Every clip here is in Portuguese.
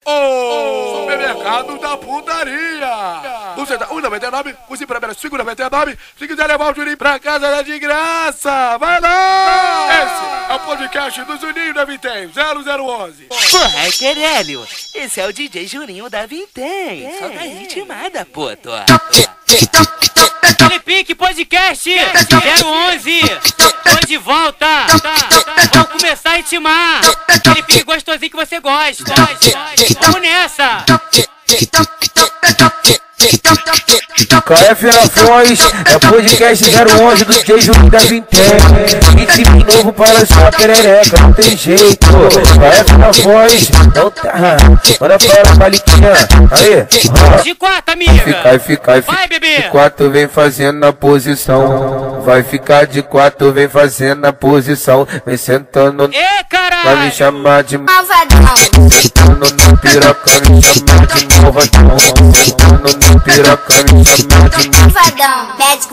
O supermercado da putaria. No centro, 1,99, cozinha para menos 5,99. Se quiser levar o Juninho pra casa, é de graça. Vai lá! Esse é o podcast do Juninho da Vintém, 0011. Porra, Querélio, esse é o DJ Juninho da Vintém. Só tá ritmada, puto. Pique Podcast 011. Tô de volta. Vamos começar a ritmar. Aquele pique gostosinho que você gosta. Vamos nessa. KF na voz, é podcast 011 do DJ Juninho da Vintém. Ritmo novo para sua perereca, não tem jeito. KF na voz, não tá. Bora para a baliquinha, aí. De quatro, amiga. Fica. Vai, bebê. De quatro vem fazendo a posição. Vai ficar de quatro, vem fazendo a posição. Vem sentando, Ê, caralho. vai me chamar de malvadão. sentando no piroca, me chamar de malvadão. Sentando no piroca, me chamar de Malvadão. Médico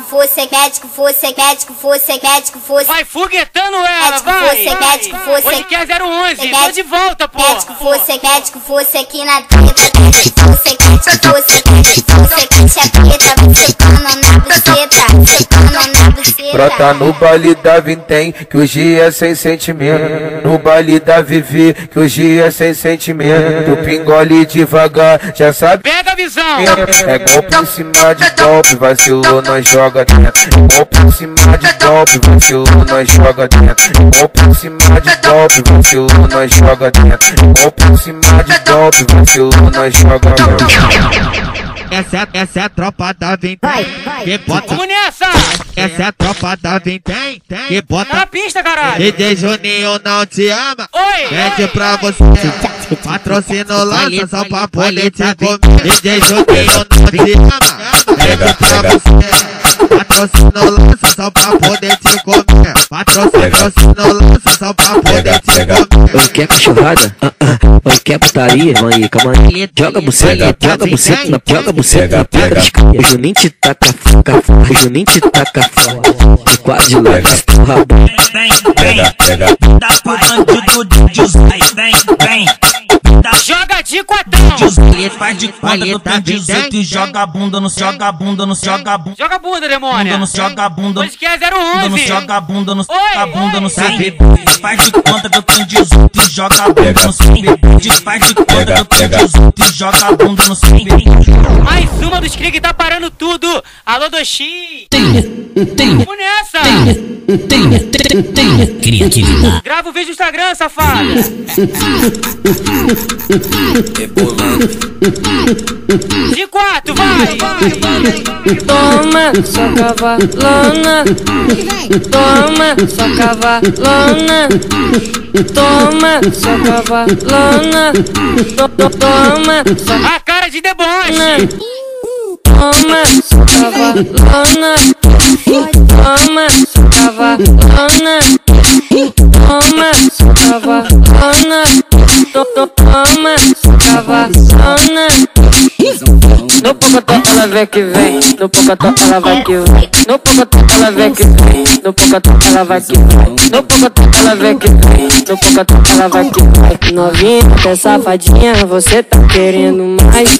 fosse. Vai foguetando ela, vai. Médico fosse. Hoje que é 011, tô de volta, pô. Médico fosse aqui na treta. Médico fosse, caixa preta. Vai secando na buceta. Brota no baile da Vintém, que hoje é sem sentimento. No baile da Vivi, que hoje é sem sentimento. Tu pingole devagar, já sabe. Pega a visão. É golpe em cima de golpe, vacilou, nós joga dentro. Golpe em cima de golpe, vacilou, nós joga dentro. Golpe em cima de golpe, vacilou, nós joga dentro. Golpe em cima de golpe, vacilou, nós joga dentro. Essa é a tropa da Vintém, que bota. Vamos nessa. Essa é a tropa da Vintém, que Tá bota. na pista, caralho. DJ Juninho não te ama, Oi. pede pra você. Patrocínio lança só pra poder te comer. DJ Juninho não te ama, pede pra você. Patrocínio lança só pra poder te comer. Patrocínio lança só pra poder te comer. Oi, quer cachorrada? Oi, quer putaria? Mãe, calma aí. Joga buceta na pega de cara. O Juninho te taca foca, o Juninho te taca foca. Quase lá, porra. Vem, dá pro bandido de José, vem. Joga de quatão. Faz de conta do tem 18 e joga a bunda no joga a bunda no joga a bunda. Joga a bunda, demônio. No joga a bunda. Hoje que é 011. Joga a bunda no Oi, a bunda no oi. sem. Faz de conta que eu tenho 18 e joga a bunda no sem. Faz de conta que eu tenho 18 e joga a bunda no sem. Mais uma dos Krieg tá parando tudo. Alô, Doxi. Vamos nessa. Grava o vídeo no Instagram, safado. De quatro, vai. Toma, só cavalona. Toma, só cavalona. Toma, só cavalona. Toma, só A cara de deboche. Toma, só cavalona. Toma, só cavalona. Toma, só cavalona. Toma, só cavalona. No pocotó ela vem que vem. No pocotó ela vai que vem. No pocotó ela vem que vem. No pocotó ela vai que vem. No pocotó ela vem que vem. No pocotó ela vai que vem. Novinha, até safadinha, você tá querendo mais.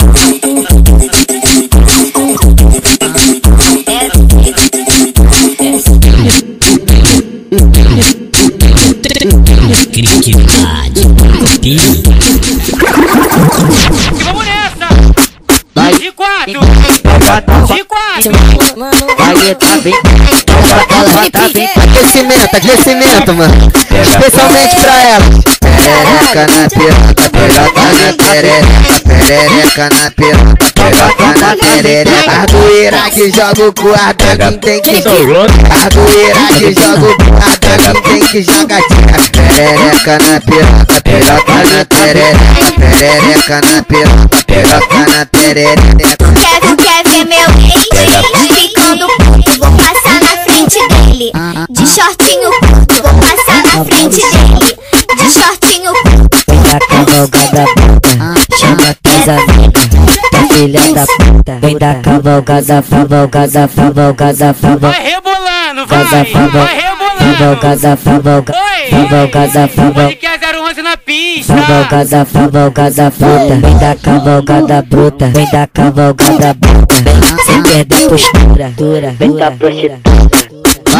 Vamos nessa. De quatro. De quatro. Vai, tá bem. Ela tá bem. Aquecimento, mano. Especialmente pra ela. Perereca na piroca, peroca na perereca. Perereca na piroca, peroca na perereca. Ardoeira que joga o guarda, quem tem que jogar. Ardoeira que joga o guarda, quem tem que jogar. Perereca na piroca, peroca na perereca. Perereca na piroca, peroca na perereca. Quer ver meu ex ficando puto? Vou passar na frente dele. De shortinho curto, vou passar na frente dele. De shortinho curto. Vem da cavalgada puta, chama tuas amigas, tua filha da puta. Vem da cavalgada, Vai rebolando, vai rebolando. Favolgada, favolgada, favolgada, favolgada. Que é 011 na pista. Favolgada, favolgada, fruta. Vem da cavalgada bruta. Vem da cavalgada bruta. Vem sem perder postura. Dura, vem da prostituta.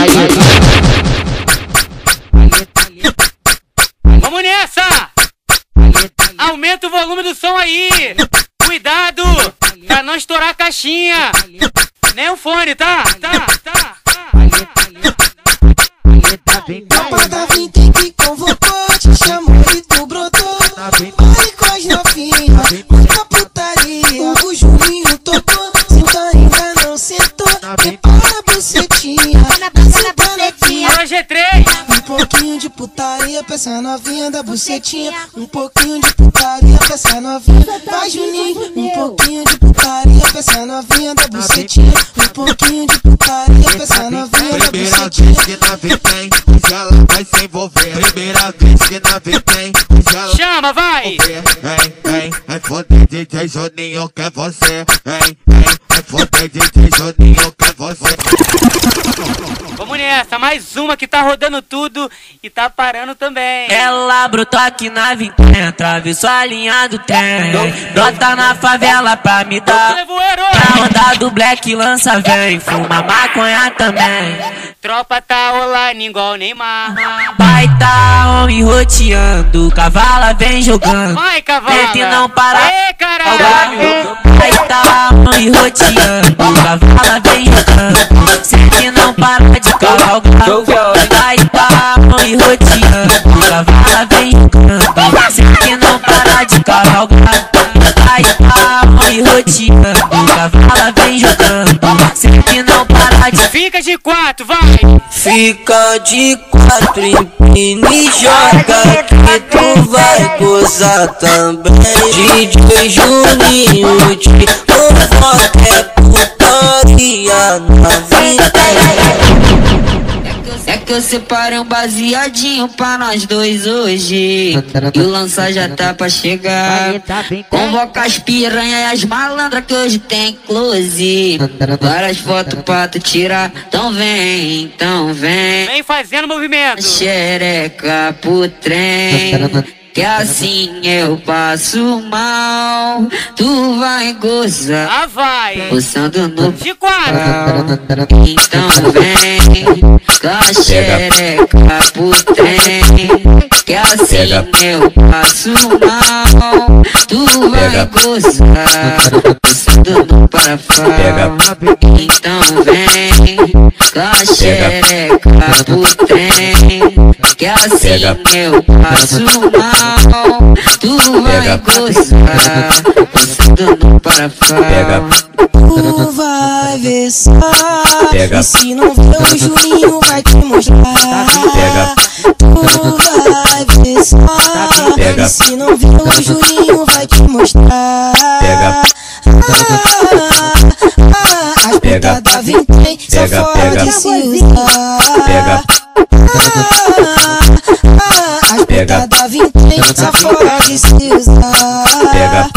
Vamos nessa! Aumenta o volume do som aí! Cuidado pra não estourar a caixinha! Nem o fone, tá? Tropa da Vintém que convocou, te chamou e tu brotou. Pare com as novinhas, muita putaria. O Juninho tocou, se tu ainda não sentou, prepara a bucetinha. Alô, G3! Um pouquinho de putaria pra essa novinha da bucetinha. Um pouquinho de putaria pra essa novinha. Vai, Juninho, um pouquinho de putaria pra essa novinha da bucetinha. Um pouquinho de putaria pra essa novinha da bucetinha. Primeira vez que na Vintém, ela vai se envolver. Primeira vez que na Vintém, ela chama, vai! Vem foder DJ Juninho, quer você. Vem foder DJ Juninho, quer você. Vamos nessa, mais uma que tá rodando tudo e tá parando também. Ela brotou aqui na Vintém, atravessou a linha do trem. Brota na favela pra me dar. Na onda do Black lança vem, fuma maconha também. Tropa tá rolando igual Neymar. Vai tá homem roteando, cavala vem jogando. Vai, cavala! Tenta e não para. Aê, caralho! Vai tá homem roteando, cavala vem jogando. Sente e não para de cavalgar. Vai tá homem roteando, cavala vem jogando. Sente e não para de cavalgar. Vai tá homem roteando, cavala vem jogando. Sente e não para de. Fica de 4, vai! Fica de 4, empina e joga que tu vai gozar também. DJ Juninho te convoca, é putaria na vida. É que eu separei um baseadinho pra nós dois hoje. E o lança já tá pra chegar. Convoca as piranhas e as malandras que hoje tem close. Várias fotos pra tu tirar. Então vem, então vem. Vem fazendo movimento. Xereca pro trem. Que assim eu passo mal, tu vai gozar. Ah, vai! Gozando no de 4. Então vem, com a xereca pro trem. Que assim eu passo mal, tu vai gozar. Gozando no parafal. Então vem, com a xereca pro trem. Que assim eu passo mal, tu vai gozar, gozando no parafal. Tu vai ver só, e se não ver o Juninho vai te mostrar. Tu vai ver só, e se não ver o Juninho vai te mostrar. As putas da Vintém só fode se usar. As putas da Vintém só fode se usar.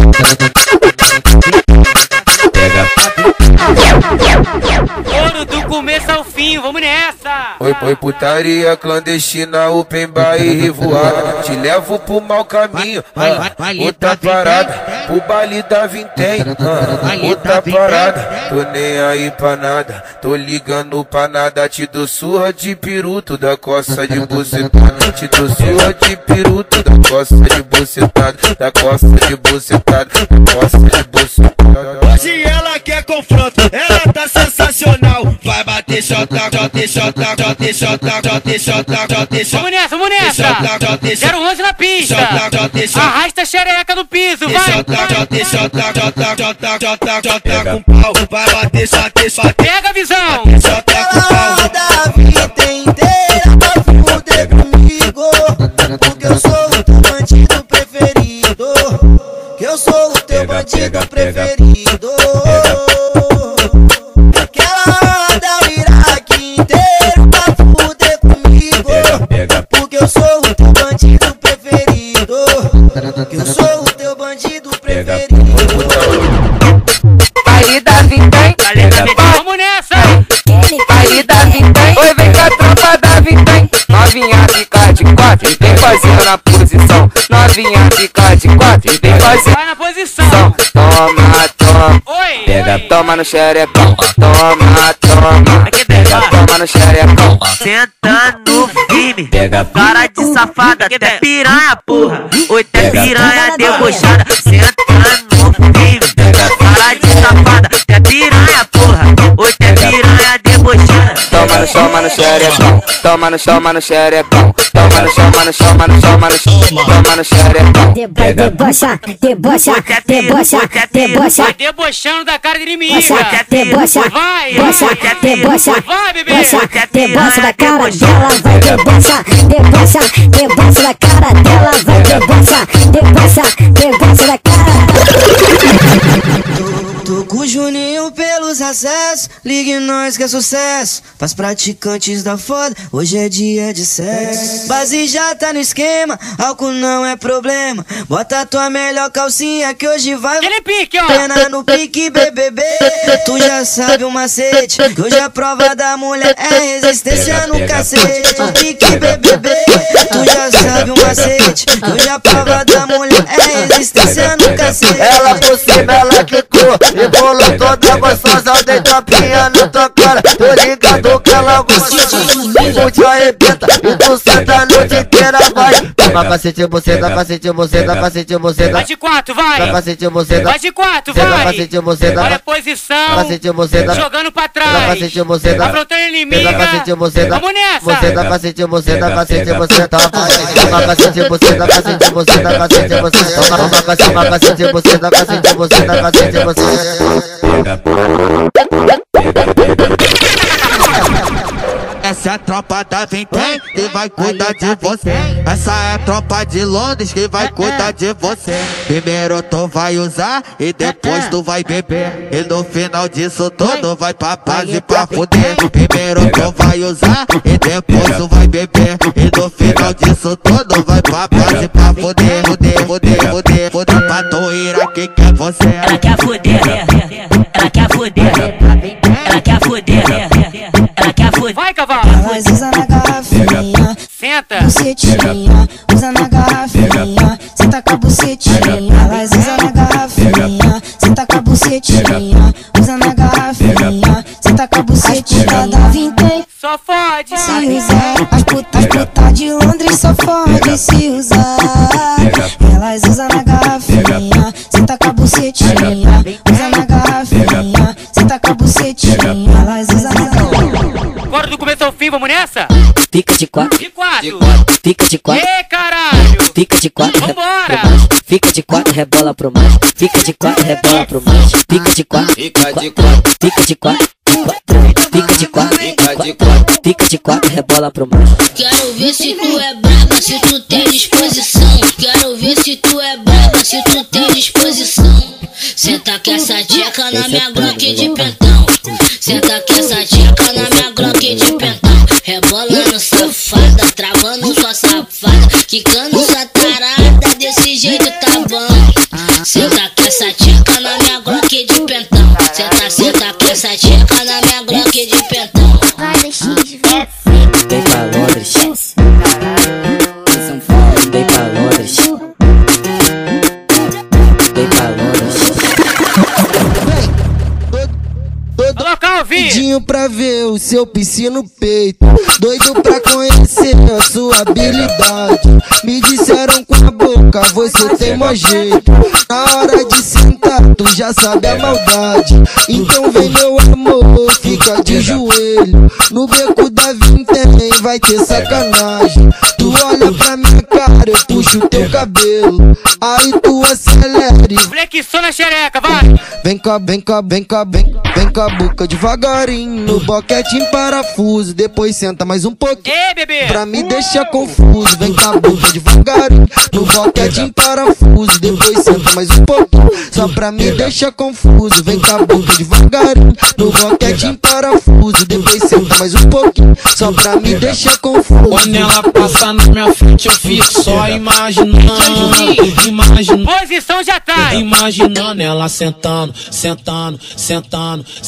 Ouro do começo ao fim, vamos nessa! Oi, putaria clandestina, open bar e revoada. Te levo pro mau caminho, outra parada. Pro baile da Vintém, outra parada. Tô nem aí pra nada, tô ligando pra nada. Te dou surra de peru, tu da coça de bucetada. Te dou surra de peru, tu da coça de bucetada. Da coça de bucetada, da coça de bucetada. Hoje ela quer confronto, ela tá sensacional. Vai bater xota, xota, xota, xota, xota, xota, xota. Vamos nessa, vamos nessa! 011 na pista! Arrasta a xereca no piso, vai! Pega com pau, vai bater xota, pega a visão! Ela da vida inteira pra fuder comigo, porque eu sou o teu bandido preferido. Que eu sou o teu bandido preferido. Que ela da o Iraque inteiro pra fuder comigo, porque eu sou o teu bandido preferido. Que eu sou o teu bandido preferido. Baile da Vintém, Vamos nessa! baile da Vintém. Oi, vem com a tropa da vintém. Novinha fica de quatro e vem fazendo a posição. Novinha fica de quatro e vem fazendo. Vai na posição. Toma, toma. Oi. Pega, toma no xerecão. Toma, toma. Pega, toma no xerecão. Senta no firme, pega cara de safada, até piranha, porra. Oi, até piranha debochada. Senta no firme, pega cara de safada, até piranha, porra. Oi, até piranha debochada. Toma no xerecão. Toma no xerecão. Toma no chão, mano, chão, mano, chão, mano, toma no xerecão. Debocha, debocha, debocha, debocha. Vai debochando da cara de inimiga. Debocha, vai, debocha, vai, bebê. debocha da cara dela, vai debocha, debocha, debocha da cara dela, vai debocha da cara. Tô com o Juninho pelos acessos, ligue nós que é sucesso. Pras praticantes da foda, hoje é dia de sexo. Base já tá no esquema, álcool não é problema. Bota tua melhor calcinha que hoje vai. Aquele pique, ó. Pena no pique, BBB. Tu já sabe o macete, que hoje a prova da mulher é resistência no cacete. No pique, BBB. Tu já sabe o macete, que hoje a prova da mulher é resistência no cacete. Ela por cima, ela quicou e bolou toda gostosa, dei tapinha na tua cara. Tô ligado que ela gosta. O te arrebenta e tu senta a noite inteira, vai. Toma cacete, você dá cacete, você dá cacete, você dá. Vai de quatro, vai. Dá cacete, você dá. Vai de quatro, vai. Cacete, você dá. Olha a posição. Cacete, você dá. Jogando pra trás. Dá cacete, você dá. Afrontando inimiga. Dá cacete, você dá. Vamos nessa. Você dá cacete, você dá cacete, você dá. Toma cacete, você dá cacete, você dá cacete, você dá. Toma cacete, você dá cacete, você dá cacete, você dá. Essa é a tropa da Vintém que vai cuidar de você. Essa é a tropa de Londres que vai cuidar de você. Primeiro tu vai usar e depois tu vai beber. E no final disso tudo vai pra base pra fuder. Primeiro tu vai usar e depois tu vai beber. E no final disso tudo vai pra base pra fuder. Fuder. Patoeira que quer você. Ela quer fuder, ela quer fuder, ela quer fuder, ela quer fuder. Vai, cavalo. Elas usam na garrafinha, senta, bucetinha, usa na garrafinha, senta com a bucetinha. Elas usam na garrafinha, senta com a bucetinha, usa na garrafinha, senta com a bucetinha. Da Vintém só fode. se usar, as putas de Londres só fode se usar. Elas usam na garrafinha, senta com a bucetinha, usa na garrafinha, senta com a bucetinha. Elas usam na garrafinha. Agora do começo ao fim, vamos nessa? Fica de quatro, De quatro. fica de quatro, Ê, caralho. fica de quatro, Vambora. fica de quatro, rebola pro macho, fica de quatro, rebola pro macho, fica de quatro, fica de quatro, fica de quatro, fica de quatro, rebola pro macho. Quero ver se tu é braba, se tu tem disposição. Quero ver se tu é braba, se tu tem disposição. Senta com essa tcheca na minha Glock de pentão. Senta com essa tcheca na minha Glock de pentão. Rebolando safada, travando sua safada, quicando sua tarada, desse jeito tá bom. Senta com essa tcheca na minha Glock de pentão. Senta com essa tcheca na minha Glock de pentão. Vem pra Londres, vem pra Londres, vem pra Londres. Local, vi. Doidinho pra ver o seu piscina no peito, doido pra conhecer a sua habilidade. Me disseram com a boca, você tem mó jeito. Na hora de sentar, tu já sabe a maldade. Então vem meu amor, fica de joelho. No beco da Vintém vai ter sacanagem. Tu olha pra minha cara, eu puxo teu cabelo. Aí tu acelera e Flexão na xereca, vai. vem cá, vem cá, vem cá, vem com a boca devagarinho. No boquete em parafuso, depois senta mais um pouquinho. Ei, bebê. Pra me deixar confuso, vem com a boca devagarinho. No boquete em parafuso, depois senta mais um pouquinho. Só pra me deixar confuso, vem com a boca devagarinho. No boquete em parafuso, depois senta mais um pouquinho. Só pra me deixar confuso. Quando ela passa na minha frente eu fico só imaginando. Posição já tá. Imaginando ela sentando, sentando, sentando,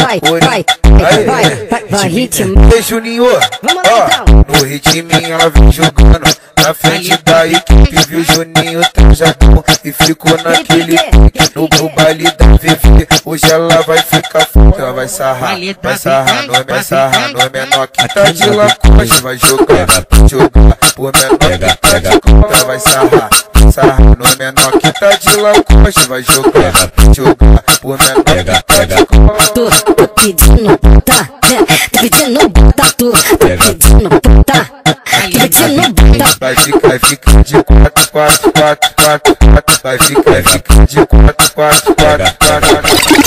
vai ritmo. Ei, Juninho, ó, no ritminho ela vem jogando. Na frente da equipe, viu Juninho trajadão e ficou naquele pique no baile da VV. Hoje ela vai ficar foda, ela vai sarrar no menor que tá de lacoste. Vai jogar pro menor que tá de costa. Ela vai sarrar no menor que tá de lacoste. Vai jogar pro menor que tá de costa. Tô pedindo puta, tô pedindo puta, tô pedindo puta. Vai ficar de 4, 4, 4, 4, 4. Vai ficar de 4, 4, 4, 4.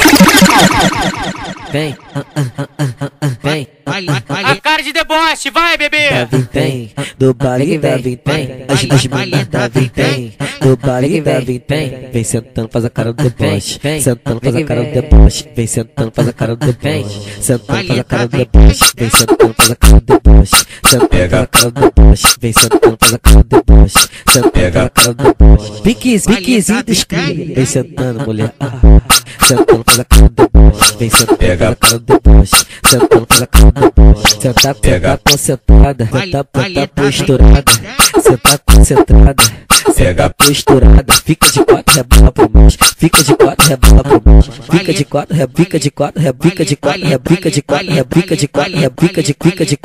Vem, vem. A cara de deboche, vai, bebê! Vem, do baile vem, as meninas vem, do baile vem, vem sentando, faz a cara do deboche, sentando, faz a cara do deboche, vem sentando, faz a cara do deboche, sentando, faz a cara do deboche, vem sentando, faz a cara do deboche, sentando, faz a cara do deboche, vem sentando, faz a cara do deboche, sentando, faz a cara do deboche, piquezinho dos cria, vem sentando, mulher, sentando, faz a cara do deboche, vem sentando, faz a cara do deboche, sentando, faz a cara do deboche, senta concentrada, senta posturada, senta concentrada, senta posturada, fica de 4, rebola pro baixo, fica de 4, rebola pro baixo, fica de 4, fica de 4, fica de 4, fica de 4, fica de 4, fica de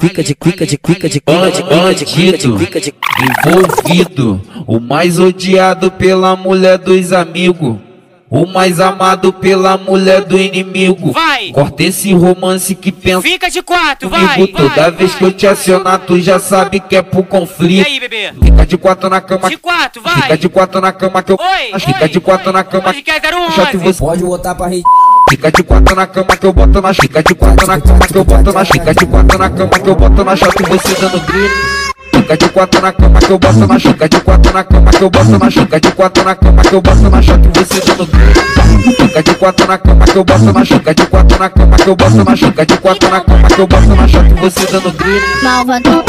envolvido, o mais odiado pela mulher dos amigos, o mais amado pela mulher do inimigo. Vai! Corta esse romance que pensa. Fica de 4, vai! Toda vez que eu te acionar, tu já sabe que é pro conflito. E aí, bebê? Fica de 4 na cama. De 4, vai! Fica de 4 na cama que eu. Fica de 4 na cama. Pode botar pra rir. Fica de 4 na cama que eu boto na. Fica de 4 na cama que eu boto na. Fica de 4 na cama que eu boto na shot e você dando grito. Fica de 4 na cama que eu boto na. Fica de 4 na cama que eu boto na. Fica de 4 na cama que eu boto na shot e você dando grito. Fica de 4 na cama que eu boto na. Fica de 4 na cama que eu boto na. Fica de 4 na cama que eu boto na shot e você dando grito. Malvadão.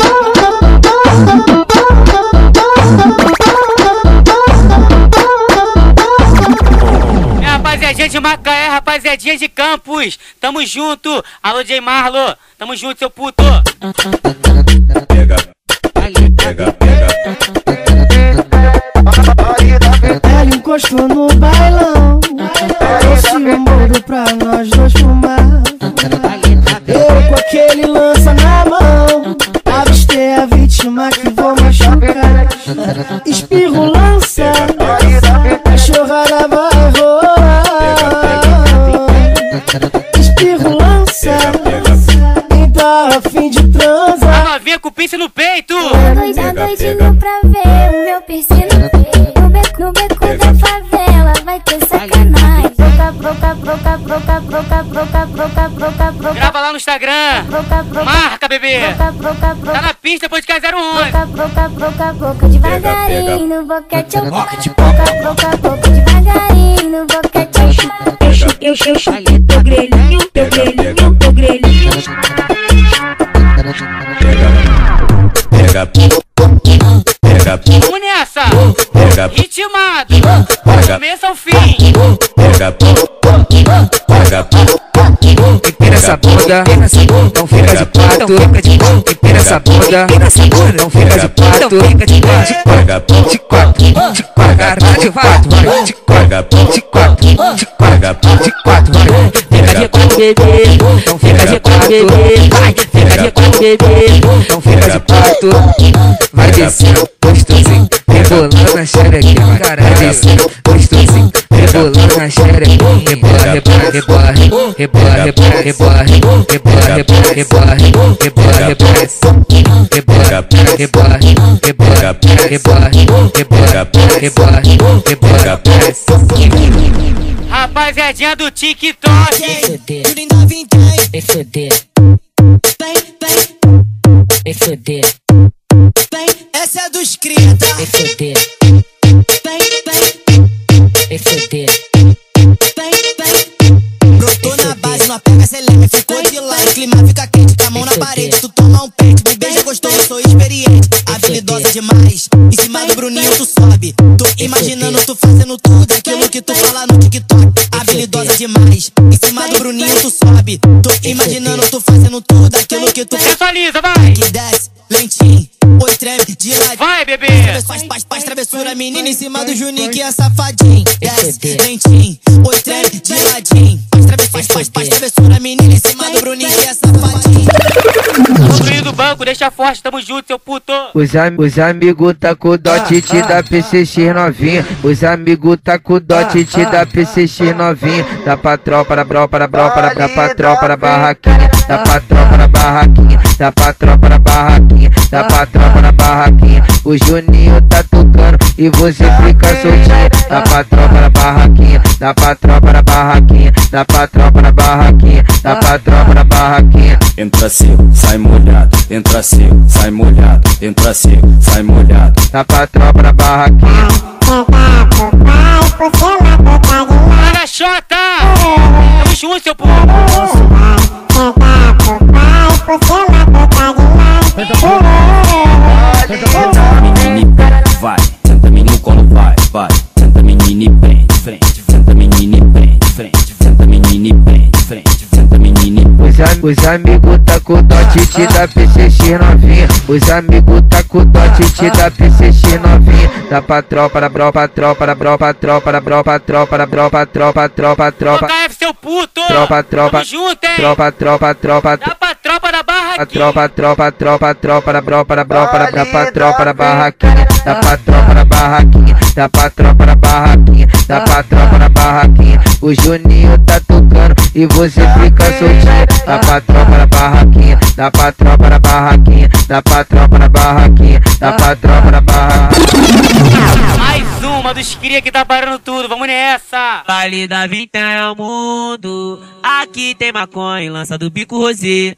Rapaziadinha de Macaé, rapaziadinha de Campos, tamo junto. Alô, J Marlo, tamo junto, seu puto. Ela encostou no bailão, trouxe um bolo pra nós dois fumar. Eu com aquele lança na mão, avistei a vítima que vou machucar. Espirro lança, a chorrada vai rolar. Espirro lança, quem tá a fim de transar. A novinha com pince no peito. Já doidinho pra ver o meu piercing no peito. No beco da favela vai ter sacanagem. Broca. Grava lá no Instagram. Marca, bebê. Tá na pista depois de casa 011. Broca devagarinho no boquete. Broca devagarinho no boquete. Eu chutei teu grelhinho. Vamos nessa! Ritmado! Começa ao fim! Empina essa bunda, não fica de pato. Empina essa bunda, não fica de pato. Fica de 4, de 4, caralho, vai. De 4, vai. Fica de 4, bebê, não fica de 4, bebê. Vai, fica de 4, bebê, não fica de pato. Vai descendo, gostosinho, rebolando na xerequinha. Caralho, descendo, gostosinho, rebolando na xerequinha. Rebola, rapaziadinha do TikTok. Vem foder. Vem foder. Essa é dos cria, tá? Vem foder. Vem foder. Brotou na base, não apega, acelera, ficou de lado. O clima fica quente, com a mão na parede. Tu toma um pente, me beija gostoso, eu sou experiente. Habilidosa demais, em cima do Bruninho tu sobe. Tô imaginando tu fazendo tudo aquilo que tu fala no TikTok. Habilidosa demais, desce. Em cima do Bruninho tu sobe. Tô imaginando tu fazendo tudo aquilo que tu faz. Sensualiza, vai! Que desce, lentinho, oi treme de ladinho. Vai, bebê! Faz travessura, menina em cima do Juninho que é safadinho. Desce, lentinho, oi treme de ladinho. Faz travessura, menina em cima do Bruninho que é safadinho. Construindo do banco, deixa forte, tamo junto, seu puto. Os amigos tá com o dote da PCX novinha. Os amigos tá com o dote da PCX novinha. Dá pra tropa, dá pra tropa da barraquinha. Dá pra tropa da barraquinha. Dá pra tropa da barraquinha. Dá pra tropa da barraquinha. O Juninho tá tocando e você fica soltinha. Dá pra tropa da barraquinha. Dá pra tropa da barraquinha. Dá pra tropa da barraquinha. Dá pra tropa da barraquinha. Entra seco, sai molhado. Entra seco, sai molhado. Entra seco, sai molhado. Dá pra tropa da barraquinha. Para Xota! Tamo junto, seu puto. Menine, vai. Senta menino quando vai. Senta menine, prende, frente. Senta menine, prende, frente. Senta menine, prende, frente. Senta menine. Os amigos tá com o dote da PCX novinha. Os amigos tá com o dote da PCX novinha. Dá pra tropa, dá pra tropa, dá pra tropa, dá pra tropa, dá pra tropa. KF, seu puto! Tropa. Tamo junto, hein? Tropa. Dá pra tropa da barraquinha. Tropa, dá pra tropa da barraquinha. Dá pra tropa da barraquinha. Dá pra tropa da barraquinha. Dá pra tropa da barraquinha. O Juninho tá tocando e você fica soltinha. Dá pra tropa da barraquinha. Dá pra tropa da barraquinha. Dá pra tropa da barraquinha. Dá pra tropa da barraquinha. Mais uma dos cria que tá parando tudo, vamos nessa! Baile da Vintém é o mundo. Aqui tem maconha, lança do bico rosé.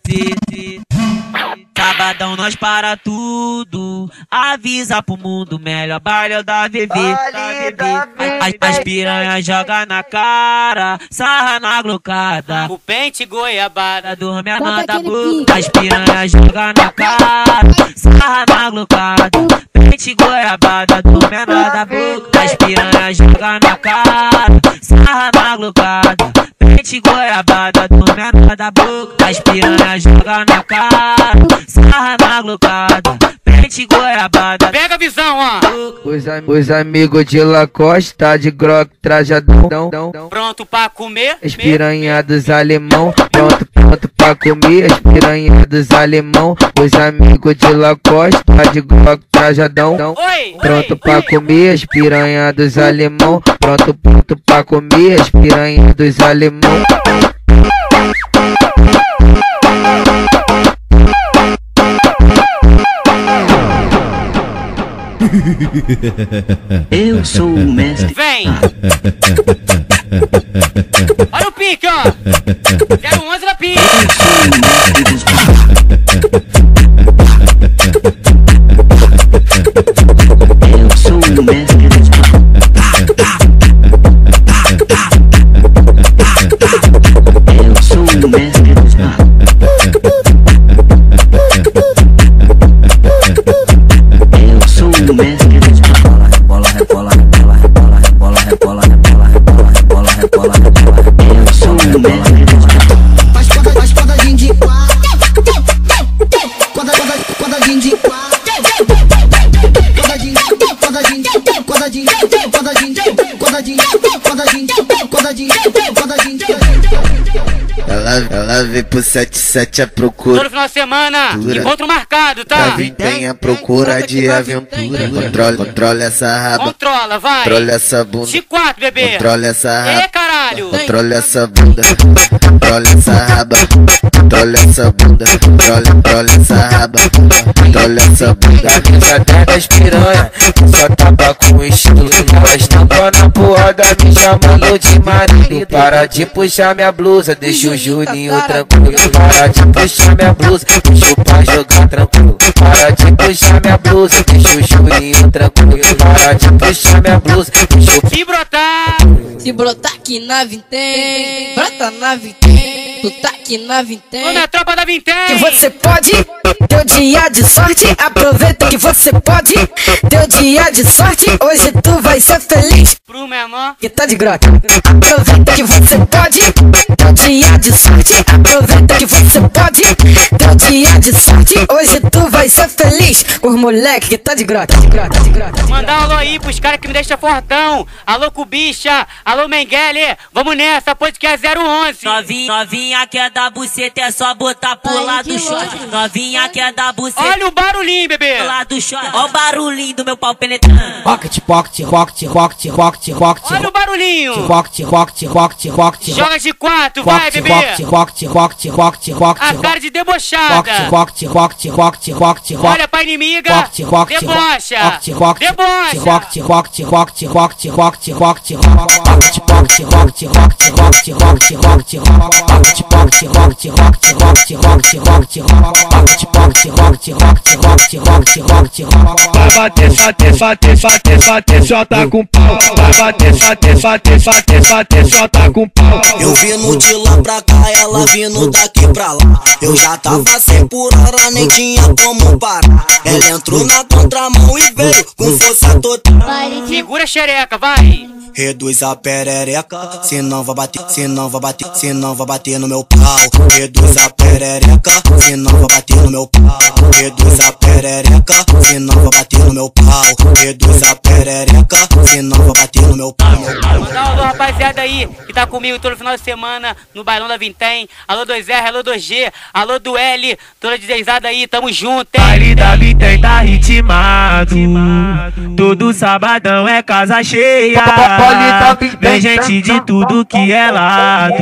Sabadão nós para tudo. Avisa pro mundo, melhor baile da VV. As piranhas joga na cara, sarra na glocada. O pente goiabada, dorme a nota boca. As piranhas joga na cara, sarra na glocada. Pente goiabada, dorme a nota boca. As piranhas joga na cara, sarra na glocada. Pente goiabada, dorme a nota boca. As piranhas joga na cara, sarra na glocada. Pente goiabada. Pega a visão, ó. Os amigos de Lacoste tá de groc trajadão. Pronto pra comer? As piranhadas alemão. Pronto pra comer. As piranhadas alemão. Os amigos de Lacoste tá de groc trajadão. Pronto pra comer. As piranhadas alemão. Pronto pra comer. As piranhadas alemão. Eu sou o mestre. Vem! Olha o pique, ó! 011 na pique! Eu sou o mestre dos Eu sou o mestre dos Eu sou o mestre dos rebola, rebola, rebola, rebola, rebola, rebola, rebola, rebola, rebola, rebola, rebola. Eu sou o mestre dos Faz quadradinho de quatro. Quadradinho de quatro. Ela veio pro 77 a procura. Todo final de semana, encontro marcado, tá? Da Vintém a procura de aventura. Controla essa raba. Controla, vai. Controla essa bunda. De 4, bebê. Controla essa raba. Caralho. Controla essa bunda. Controla essa raba. Controla essa bunda. Controla essa raba. Controla essa bunda. Já tem das piranha, só tava com estilo. Elas tampam na porrada me chamando de marido. Para de puxar minha blusa, deixa o Juninho tranquilo. Para de puxar minha blusa, deixa o pai jogar tranquilo. Para de puxar minha blusa, deixa o Juninho tranquilo. Para de puxar minha blusa, deixa o... Se brotar aqui na Vintém, brota na Vintém. Tu tá aqui moleque na vintém. Ô, minha tropa da vintém. Que você pode, teu dia de sorte, aproveita que você pode. Teu dia de sorte, hoje tu vai ser feliz. Pro menor que tá de grota, aproveita que você pode. Teu dia de sorte, aproveita que você pode. Teu dia de sorte, hoje tu vai ser feliz. Com os moleque que tá de grota, de grota, de grota. Mandar um alô aí pros caras que me deixam fortão. Alô Cubicha, alô Mengele. Vamos nessa, podcast 011. Novinha quer dar buceta, é só botar pro lado do short. Novinha quer dar buceta. Olha o barulhinho, bebê. Pro lado do short. Olha o barulhinho do meu pau penetrando. Rocket, rocket, rocket, rocket, rocket, rocket. Olha o barulhinho. Rocket, rocket, rocket, rocket. Joga de 4, vai, bebê. Rocket, rocket, rocket, rocket, rocket. A cara de debochada. Rocket, rocket, rocket, rocket. Olha pra inimiga. Debocha. Debocha. Rocket, rocket, rocket, rocket, rocket, rocket. Rocket, rocket, rocket, rocket, rocket, rocket, rocket. Rocket, rocket, rocket, rocket, rocket, rocket, rocket. Rocket, rocket, rocket, rocket, rocket, rocket, rocket. Vai bater, bater, bater, bater, bater, solta com pau. Vai bater, bater, bater, bater, bater, solta com pau. Eu vindo de lá pra cá, ela vindo daqui pra lá. Eu já tava sem por hora, nem tinha como parar. Ela entrou na contramão e veio com força total. Segura a xereca, vai. Reduz a perereca, senão vai bater, senão vai bater, senão vai bater no meu pau. Reduz a perereca, senão vai bater no meu pau. Reduz a perereca, senão vai bater no meu pau. Reduz a perereca, senão vai bater no meu pau. Mandar um alô, rapaziada aí, que tá comigo todo final de semana no Bailão da Vintém. Alô 2R, alô 2G, alô do L, toda deslizada aí, tamo junto, hein? Baile da Vintém tá ritmado, todo sabadão é casa cheia. Vem gente de tudo que é lado,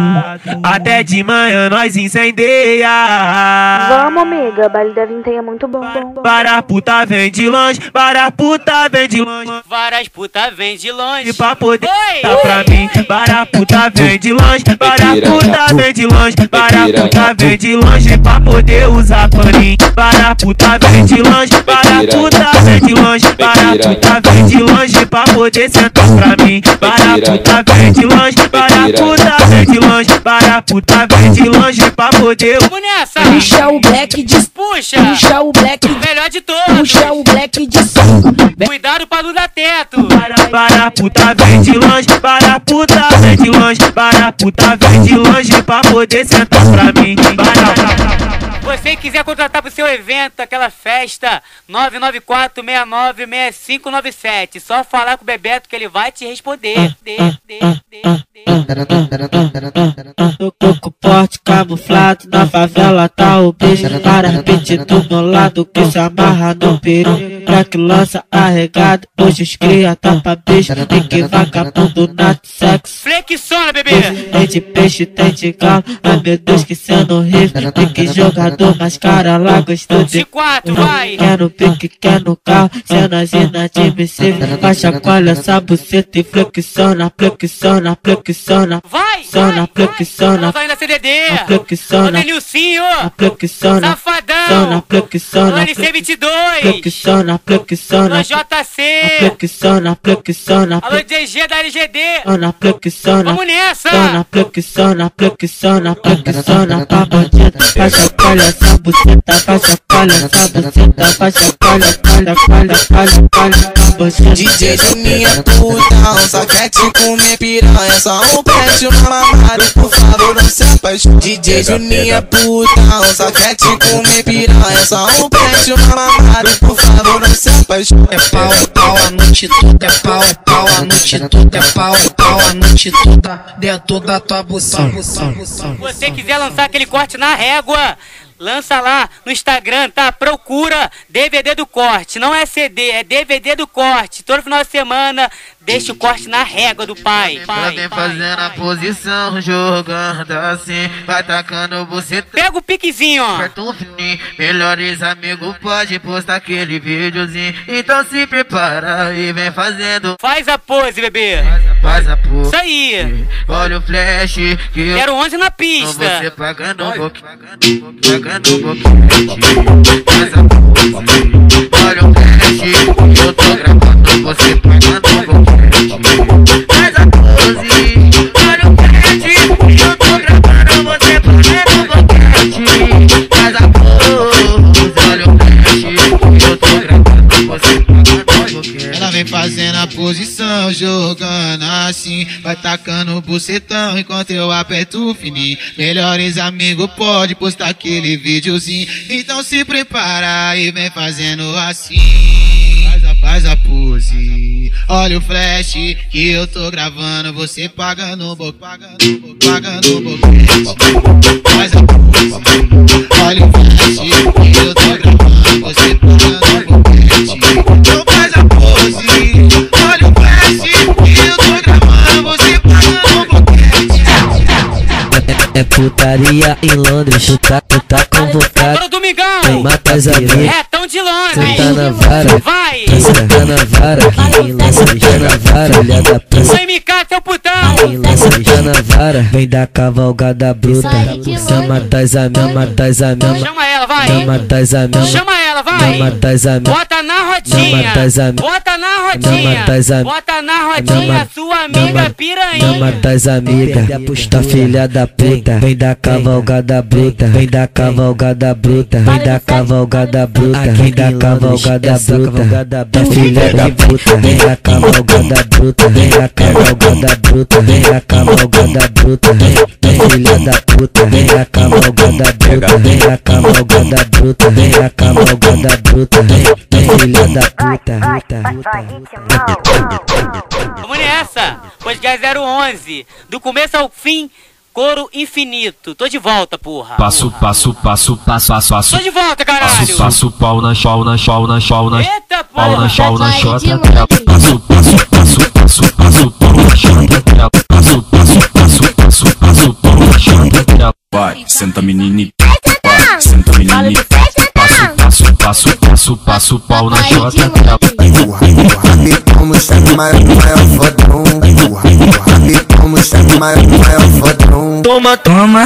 até de manhã nós incendeia. Vamos, amiga, baile da Vintém é muito bom. Para puta vem de longe, para puta vem de longe. Várias puta vem de longe. E pra poder tá pra mim, para puta vem de longe, para puta vem de longe, para puta vem de longe, pra poder usar paninho. Para puta vem de longe, para puta vem de longe, para puta vem de longe, pra poder sentar pra mim. Para puta vem de longe, para puta vem de longe, para puta vem de longe, pra poder. Vamos nessa! Puxa o black de puxa! Puxa o black, melhor de todos! Puxa o black de som. Cuidado pra não dar teto! Para puta vem de longe, para puta vem de longe, para puta vem de longe, pra poder sentar pra mim. Você quiser contratar pro seu evento, aquela festa, 994696597. Só falar com o Bebeto que ele vai te responder. Coco porte camuflado, na favela tá o beijo. Para repetir do meu lado que se amarra no peru. Pra que lança arregado, hoje os cria tapa beijo. Tem que vagabundo nato sexo. Flexiona, bebê! Tem de peixe, tem de galo. Ai meu Deus, que cena horrível. Tem que jogador, mas cara lá gostou de 4, vai! Quer no pique, quer no carro. Cenas inadmissíveis. Vai chacoalha essa buceta e flexiona, flexiona, flexiona. Vai! Flexiona, flexiona. Vai na CDD! Flexiona. Denilcinho! Flexiona. Safadão! Flexiona. LC22! Flexiona, flexiona. Alô JC! Flexiona, flexiona. Alô DG da LGD! Flexiona. Vamos nessa! Flexiona, flexiona, flexiona. Pra bandido, vai chacoalha essa buceta. Vai chacoalha essa buceta. Vai chacoalha, DJ Juninho é putão, só quer te comer piranha. Só um pet mamado, por favor não se apaixone. DJ Juninho é putão, só quer te comer piranha. Só um pet mamado, por favor não se apaixone. É pau a noite toda, é pau a noite toda, é pau a noite toda, dentro da tua buceta. Se você quiser lançar aquele corte na régua, lança lá no Instagram, tá? Procura DVD do corte. Não é CD, é DVD do corte. Todo final de semana, deixa o corte na régua do pai. Ela vem fazendo a posição, jogando assim, vai tacando você. Pega o piquezinho, ó. Aperta um fininho, melhores amigos pode postar aquele videozinho. Então se prepara e vem fazendo. Faz a pose, bebê. Faz a pose. Isso aí. Olha o flash que eu quero 11 na pista. Você pagando um pouquinho, pagando um pouquinho. Faz a pose. Olha o flash que eu tô gravando. Você pagando um pouquinho. Faz a pose. Olha o flash que eu tô gravando. Você pagando assim. Vai tacando o bucetão enquanto eu aperto o fininho. Melhores amigos pode postar aquele videozinho. Então se prepara e vem fazendo assim. Faz a pose. Olha o flash que eu tô gravando. Você pagando o boquete. Faz a pose. Olha o flash que eu tô gravando. Você pagando o boquete. Então faz a pose. Olha o flash que eu tô gravando. Você pagando o boquete. É putaria em Londres, tu tá convocado. Bora, Domingão! Vem matar as amigas. É tão de longe. Senta na vara, vai! Senta na vara, senta na vara, filha da puta. Vai me cá, seu putão! Senta na vara, vem da cavalgada bruta. Chama das amigas, Chama ela, vai! chama das amigas, Chama ela, vai! chama das amigas. Bota na rodinha! Bota na rodinha! Bota na rodinha, sua amiga piranha! Chama das amigas, da filha da puta. Vem da cavalgada bruta, vem da cavalgada bruta, vem da cavalgada bruta, vem da cavalgada bruta, da filha da puta. Vem da cavalgada bruta, vem da cavalgada bruta, vem da cavalgada bruta, da filha da puta. Vem da cavalgada bruta, vem da cavalgada bruta, vem da cavalgada bruta, da filha da puta. Vamos nessa! Podcast 011, do começo ao fim. Coro infinito. Tô de volta, porra. Passo. Tô de volta, caralho. Passo pau na Eita, pau porra. na chota. Passo pau na chota. Passo pau na chota. Vai, senta menine. Vai, senta menine. Passo pau na chota. Como chave maior fodão. Como chave maior fodão. Toma.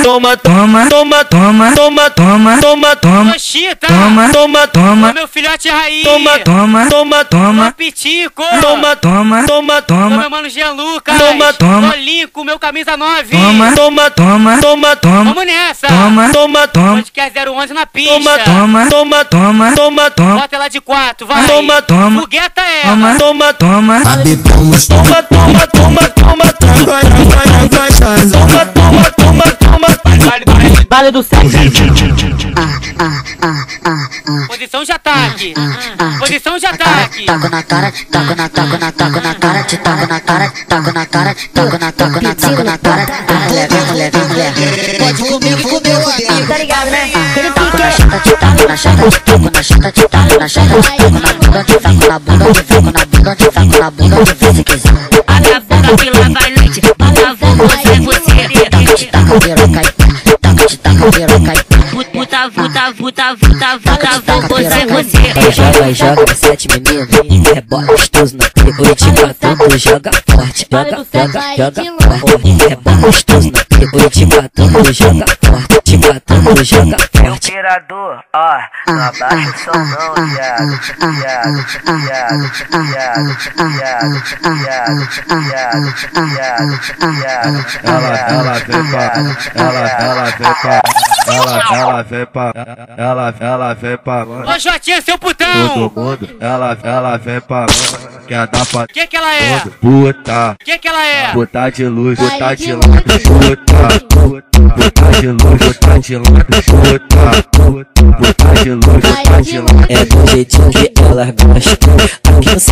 Oxita. Toma. Meu filhote raiz. Toma. Pitico. Toma. Meu mano Jean Lucas. Toma. Olinco, meu camisa 9. Toma. Vamos nessa. Toma. Podcast 011 na pista. Toma. Bota ela de 4, vai. Toma. Fogueta ela. Toma. Vale do sexo. Posição de ataque. Posição de ataque. Taco na cara, taco na cara, te taco na cara, taco na cara, taco na cara. Mulher. Pode comer, tá ligado, né? Taco na chata, te taco na chata, taco na chata, te taco na chata, taco na bunda, te taco na bunda, te taco na bunda, te taco na bunda, te faz se quiser. Abre a boca que lá vai noite, bota fogo, você. Taco, te taco, piroca, taco, te taco, piroca. Puta, você. Joga 7 meninos, rebola gostoso na pica. Oi, te batendo, joga forte. Joga forte. Rebola gostoso na pica. Oi, te batendo, joga forte. Te batendo, joga forte. Imperador, ó, não abaixa o som não, viado. Ela vem pra Ô, Jotinha, seu putão. todo mundo, ela vem pra quer dar pra Que ela é? puta, Que ela é? puta de luz, puta de lado, puta de luz, puta de lado, puta de luz, puta de lado. É do jeitinho que elas gostam. Aqui no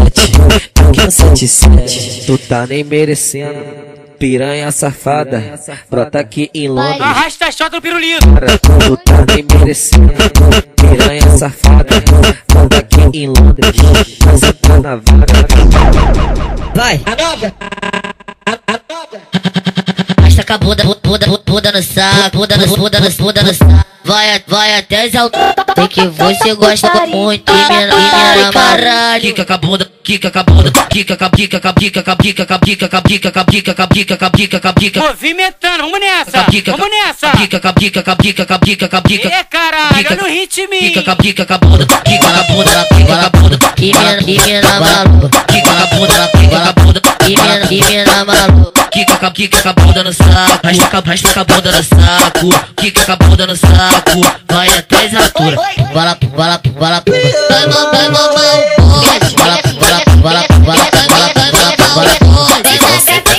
77, tu tá nem merecendo. Piranha safada, brota aqui em Londres. Arrasta a chota no pirulito. Tu tá nem merecendo. Piranha safada, brota aqui em Londres. Você tá na vara. Vai! Arrasta com a bunda no saco, bunda no saco. Vai até as alturas. Tem que você gosta muito. E mina amarrada. Quica com a bunda, quica com a bunda, quica com a bica, com a bica, com a bica, com a bica, com a bica, com a bica, com a bica, com a bica, com a bica. Movimentando, vamos nessa. Vamos nessa. Bica, com a bica, com a bica, com a bica, com a bica. É, caralho, olha o ritmo. Quica com a bica, com a bunda, quica com a bunda, quica com a bunda. E mina maluca. Quica com a bunda, quica com a bunda. E mina maluca. Quica com a bunda no saco, arrasta com a bunda no saco. Quica com a bunda no saco, vai até as alturas. Vai Vai,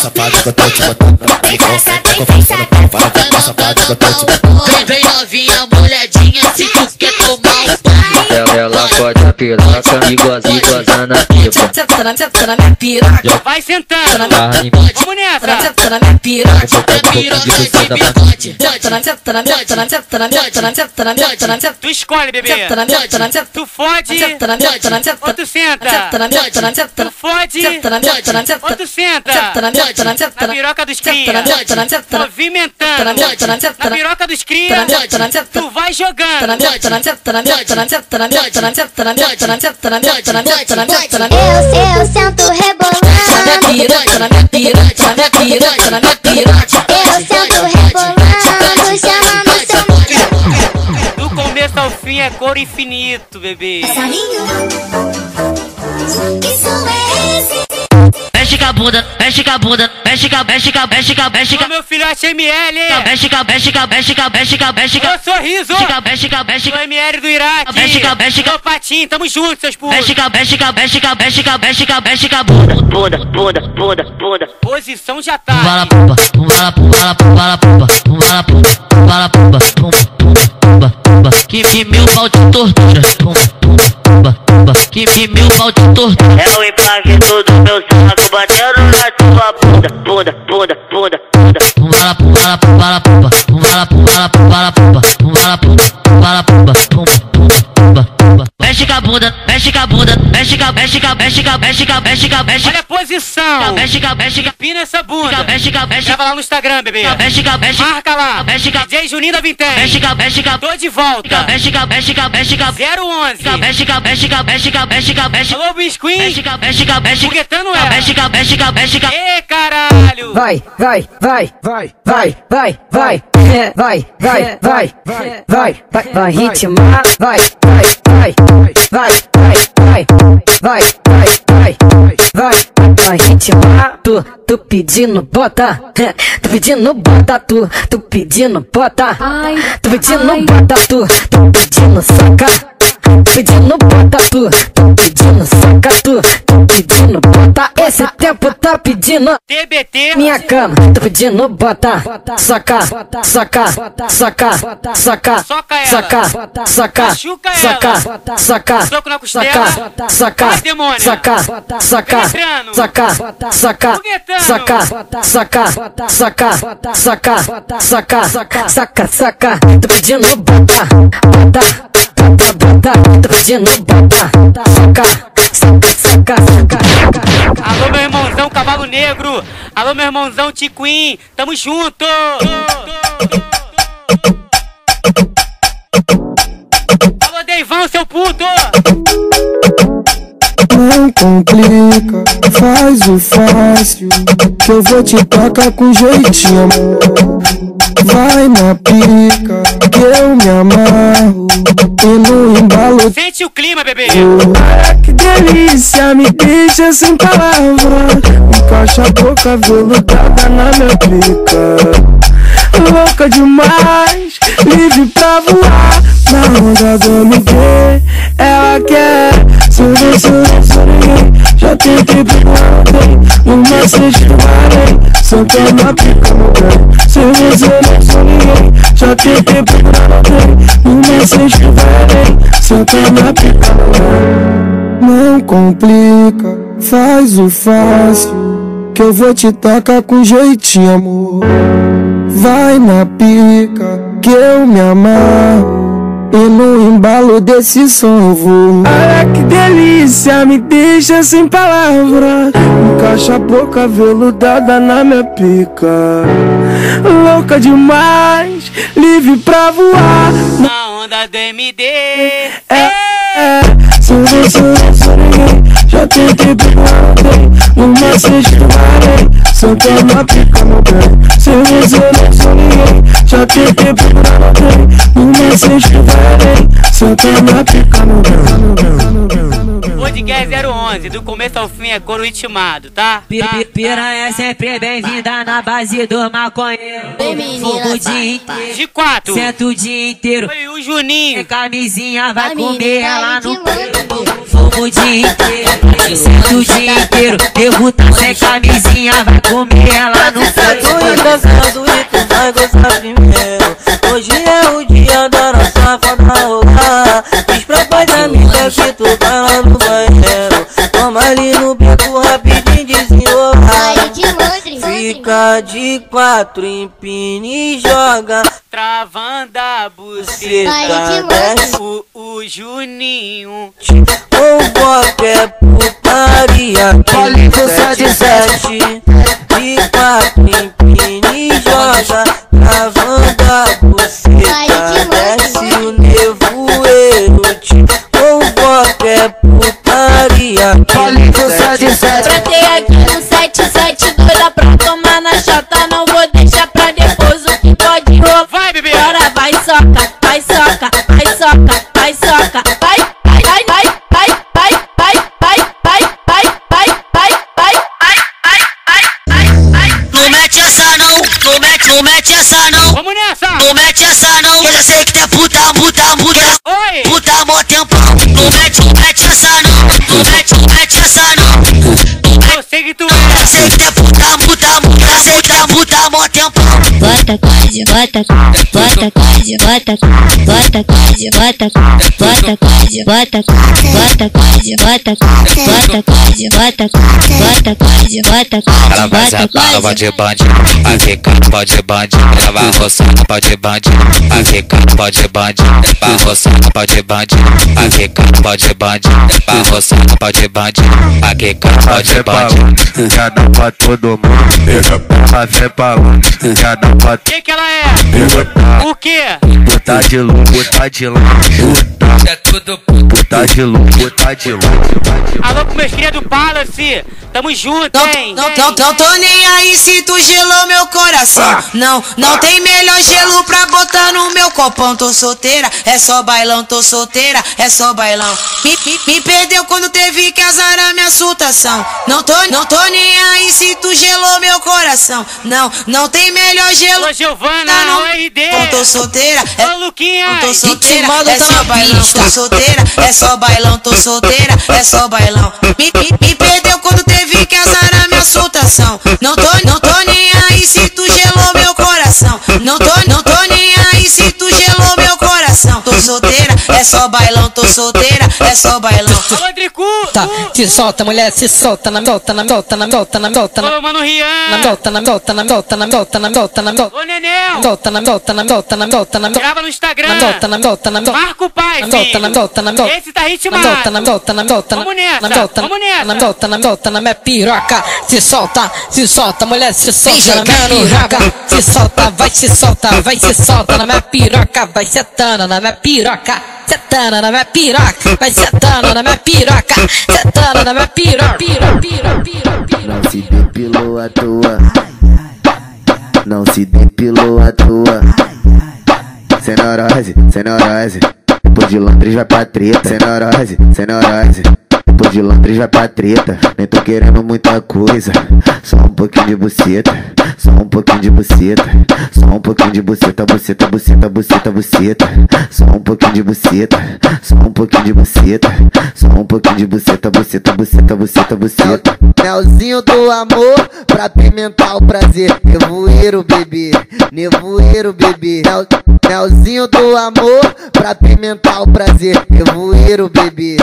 safada que eu tô te botando. Então senta com força no pau, vai ficar safada que eu tô te botando. Vem novinha, molhadinha, se tu quer tomar um pau. Ela pode a piroca e goza na pipa. Senta na minha piroca. Vai sentando. Vamos nessa. Senta na minha piroca. Tu escolhe, bebê. Tu fode ou tu senta. Tu fode ou tu senta. Na piroca dos cria, movimentando. Na piroca dos cria, tu vai jogando. Eu sento rebolando. Eu sento rebolando, chamando seu. Do começo ao fim é cor infinito, bebê. Isso é esse. Mexe com a bunda, mexe com a bunda, mexe com meu filhote ML. mexe com Ô sorriso. O ML do Iraque. Ô Patinho, tamo junto, seus putos. mexe com a bunda. Posição já tá. Vala pumba, que mil pau de tortura. Que mil pau de tortura. É o impacto do meu saco batendo na tua bunda. Mexe com a bunda, mexe com a bunda, mexe com a Olha a posição. mexe Pina essa bunda. mexe Leva lá no Instagram, bebê. mexe Marca lá. DJ Juninho da Vintém. Tô de volta. 011. Alô, Bisquim. Foguetando ela. Ê, caralho. Vai ritmar, vai ritmar, tu pedindo bota, tu pedindo bota, tu pedindo bota, tu pedindo bota, tu pedindo saca. Pedindo bota tu pedindo saca tu pedindo bota, esse tempo tá pedindo TBT minha cama, tô pedindo bota, saca, soco na costela, vai demônio, saca, tô pedindo bota, tô pedindo bota, saca. Alô, meu irmãozão Cavalo Negro. Alô, meu irmãozão Tiquim. Tamo junto. Alô, Deivão, seu puto. Não complica, faz o fácil, que eu vou te tocar com jeitinho, amor. Vai na pica, que eu me amarro, e no embalo. Sente o clima, bebê. Ah, que delícia, me deixa sem palavras. Encaixa a boca veludada na minha pica. Louca demais, livre pra voar. Na onda do Miguel, ela quer. Se você não sou ninguém, já tentei procurar bem. Uma sexta varei, senta na pica, meu bem. Se você não sou ninguém, já tentei procurar bem. Uma sexta varei, senta na pica, meu bem. Não complica, faz o fácil, que eu vou te tacar com jeitinho, amor. Vai na pica, que eu me amarro, e no embalo desse som eu vou. Ah, que delícia, me deixa sem palavras. Encaixa a boca veludada na minha pica. Louca demais, livre pra voar. Na onda do MD. Se você não sou ninguém, já tentei pegar bem. Uma sexta varei, senta na pica, meu bem. Se você não sou ninguém, já tentei pegar bem. Uma sexta varei, senta na pica, meu bem. podcast 011, do começo ao fim é coro intimado, tá? Piranha é sempre bem-vinda na base do maconheiro. Fogo o dia inteiro. De 4. Senta o dia inteiro. Foi o Juninho. Sem camisinha, vai comer ela no fogo o dia inteiro. Senta o dia inteiro. Debuta sem camisinha, vai comer ela no Dançando e tu vai gostar primeiro. Hoje é o dia da nossa foda rolar. Diz pra pai da amiga que tu vai lá no banheiro. Toma ali no beco rapidinho desenrolar. Fica de 4, empina e joga. Travando a buceta. Desce o Juninho. Convoca é putaria. Que 7 de 4, empina e joga. Travando a buceta. Desce o nevoeiro. Convoca é putaria. Que 7. Brotei aqui no 77, doida pra tomar na chata. Não vou deixar pra depois o que pode roubar. Vai, bebê! Bora, vai soca, vai soca, vai soca, vai soca. Vai, vai, vai, vai, vai, vai, vai, vai, vai, vai, vai, vai, vai, vai. Não mete essa não, não mete essa não. Vamos nessa! Não mete essa não, eu já sei que tem puta mó tempão. Não mete essa não, não mete essa não. Eu sei que tu Eu sei que tem puta mó tempão. Bota quase, bota quase, bota quase, bota quase, bota quase, bota quase, bota quase, bota quase, bota quase, bota quase, bota quase. Ela vai sentar, pode bandido, vai ficar, pode bandido. Ela vai roçar, pode bandido, vai ficar, pode bandido. Vai roçar, pode bandido, vai ficar, pode bandido. Vai roçar, pode bandido, vai ficar, pode bandido. Já dá pra todo mundo, fazer pra onde? Já dá pra que ela é? O quê? botar de luz, botar de luz. É tudo botar de luz, botar de luz. Alô pro meus criados do Palace, tamo junto, hein? Não tô nem aí se tu gelou meu coração. Não tem melhor gelo pra botar no meu copão. Tô solteira, é só bailão, tô solteira, é só bailão. Me perdeu quando teve que azarar minha surtação. Não tô nem aí se tu gelou meu coração. Não tem melhor gelo. Ô Giovana, o RD. Tô solteira, ô Luquinha. Tô solteira, é só bailão. Tô solteira, é só bailão. Tô solteira, é só bailão. Me perdeu quando teve que azarar minha surtação. Não tô nem aí se tu gelou meu coração. Não tô nem aí se tu gelou meu coração. Tô solteira, é só bailão. Tô solteira, é só bailão. Alô, Dricu. Tá, se solta, mulher, se solta na volta, na volta, na volta, na volta, Ô, mano Rian. na volta, na volta, na volta, na volta, na volta, na volta. Ô, Nenel. Volta, na volta, na volta, na volta, na volta. Grava no Instagram. Na volta, na volta, na volta. Marca o pai, na volta, na volta, na volta. Esse tá ritmado. Na volta, na volta, na volta. Vamos nessa, na volta, vamos nessa. Na volta, na volta, na minha piroca. Se solta, mulher, se solta na minha piroca. Se solta, vai se solta na minha piroca. Vai setando na minha piroca. Setando na minha piroca. Vai setando na minha piroca. Setando na minha piroca. Não se depilou à toa. Não se depilou à toa. Sem neurose. Depois de Londres vai pra treta. Sem neurose. Depois de Londres vai pra treta. Nem tô querendo muita coisa. Só um pouquinho de buceta. Só um pouquinho de buceta. Só um pouquinho de buceta. Buceta. Só um pouquinho de buceta. Só um pouquinho de buceta. Só um pouquinho de buceta. Buceta. Melzinho do amor pra pimentar o prazer. Nevoeiro, bebê. Melzinho do amor pra pimentar o prazer. Nevoeiro, bebê.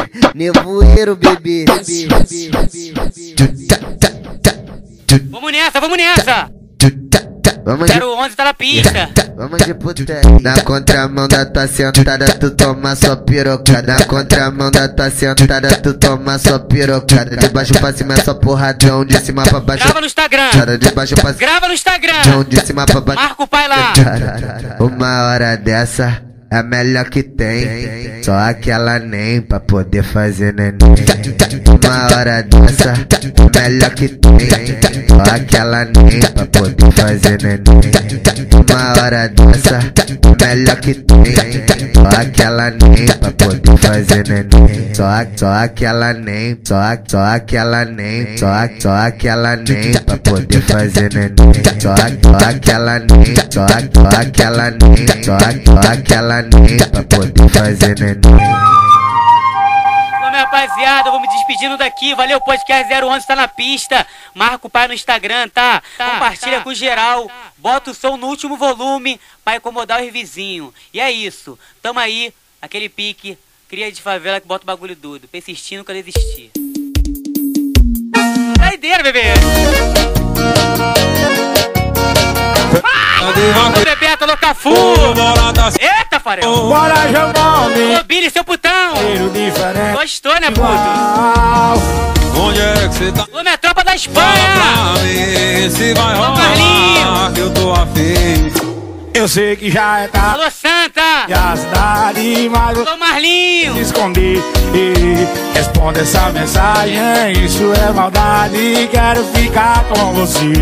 Vamos nessa. 011 tá na pista. Vamos de puteiro. Na contramão da tua sentada, tu toma sua pirocada. Na contramão da tua sentada, tu toma sua pirocada. De baixo pra cima é só porradão, de cima pra baixo. Grava no Instagram. De baixo pra cima. Grava no Instagram. De cima pra baixo. Marca o pai lá. Uma hora dessa é a melhor que tem. Só aquela nem pra poder fazer neném. Uma hora dessa é a melhor que tem. só aquela nem pra poder fazer neném. Uma hora dessa, melhor que tem. Só aquela nem pra poder fazer neném. Só aquela nem, só aquela nem, só aquela nem pra poder fazer neném. Só aquela nem, só aquela nem, só aquela nem pra poder fazer neném. Minha rapaziada, vou me despedindo daqui. Valeu, podcast 011 tá na pista. Marca o pai no Instagram, tá? Compartilha com geral. Bota o som no último volume pra incomodar os vizinhos. E é isso. Tamo aí, aquele pique. Cria de favela que bota o bagulho doido. Persistir, nunca desistir. Saideira, bebê! Bebeto, Locafu! Eita, farel! Bora, Giovanni! Ô, Billy, seu putão! Diferente. Gostou, né, puto? Onde é que você tá? Ô, minha tropa da Espanha! Fala pra mim se vai rolar, que eu tô afim. Eu sei que já é tarde. Alô, Santa! E a cidade, mas Alô, Marlinho! se esconder e responde essa mensagem. Isso é maldade, quero ficar com você.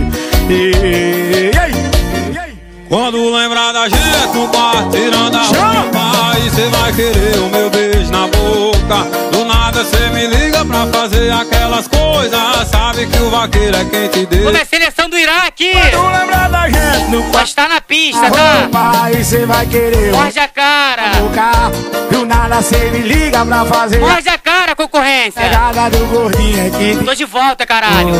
Quando lembrar da gente no quarto, tirando a roupa, aí cê vai querer o meu beijo na boca. Do nada cê me liga pra fazer aquelas coisas. Sabe que o vaqueiro é quem te deu. Como é seleção do Iraque? Quando lembrar da gente no quarto, mas tá na pista, tá? aí cê vai querer morde a cara. Do nada cê me liga pra fazer. Morde a cara, concorrência. Pegada do gordinho aqui. Tô de volta, caralho.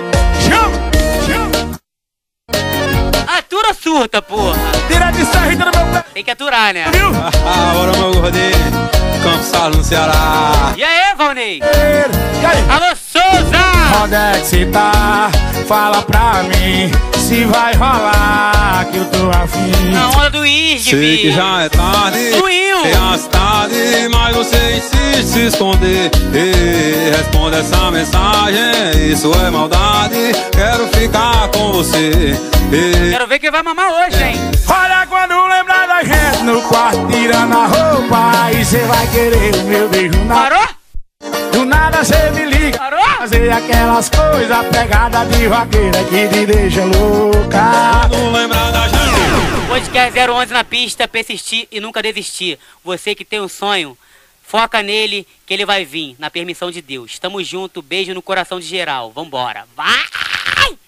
Atura ou surta, porra? Tira de sarrita no meu pé. Tem que aturar, né? Viu? Bora, meu gordinho. Campos Salo no Ceará. E aí, Valnei? Alô, Souza! Onde é que cê tá? Fala pra mim se vai rolar, que eu tô afim. Na onda do Isg, sei que já é tarde. Suiu! É a cidade, mas você insiste se esconder. Responde essa mensagem, isso é maldade. Quero ficar com você. Quero ver quem vai mamar hoje, hein? Olha quando lembrar da gente no quarto, tirando a roupa, aí cê vai querer o meu beijo na... Parou? Do nada cê me liga. Parou? Fazer aquelas coisas, pegada de vaqueira que te deixa louca. Quando lembrar da gente. Podcast 011 na pista, persistir e nunca desistir. Você que tem um sonho, foca nele que ele vai vir, na permissão de Deus. Tamo junto, beijo no coração de geral. Vambora. Vai!